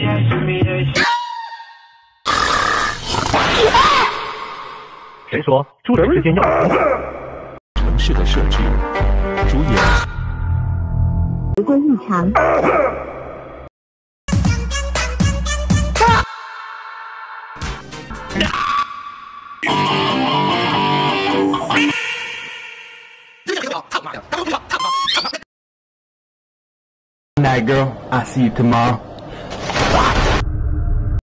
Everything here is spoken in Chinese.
谁说出诊时间要城市的设置，主演回归日常。 Night girl, I see you tomorrow.